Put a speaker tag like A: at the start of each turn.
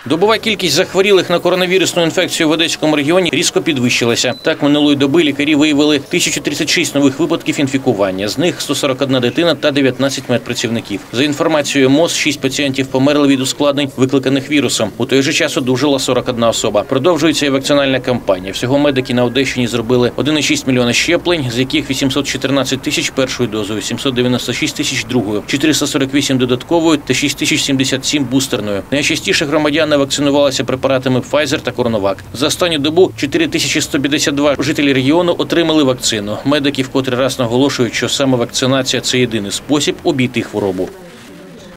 A: Добова кількість захворілих на коронавірусну інфекцію в Одеському регіоні різко підвищилася. Так, минулої доби лікарі виявили 1036 нових випадків інфікування. З них 141 дитина та 19 медпрацівників. За інформацією МОЗ, 6 пацієнтів померли від ускладнень, викликаних вірусом. У той же час одужала 41 особа. Продовжується і вакцинальна кампанія. Всього медики на Одещині зробили 1,6 мільйона щеплень, з яких 814 тисяч першою дозою, 796 тисяч другою, 448 додатковою та 6077 бустерною. Найчастіше громадяни вакцинувалися препаратами Pfizer та CoronaVac. За останню добу 4152 жителі регіону отримали вакцину. Медики вкотре раз наголошують, що саме вакцинація – це єдиний спосіб обійти хворобу.